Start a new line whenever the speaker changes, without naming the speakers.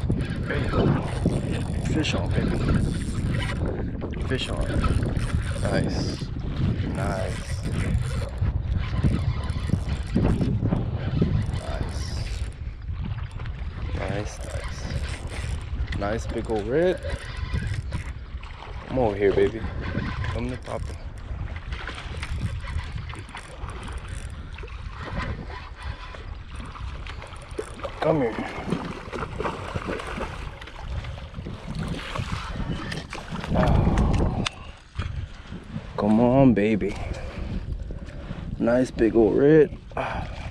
There you go. Fish on, baby. Fish on. Nice. Nice. Nice. Nice, nice. Nice big old red. Come over here, baby. Come to Papa. Come here. Oh. Come on, baby. Nice big old red.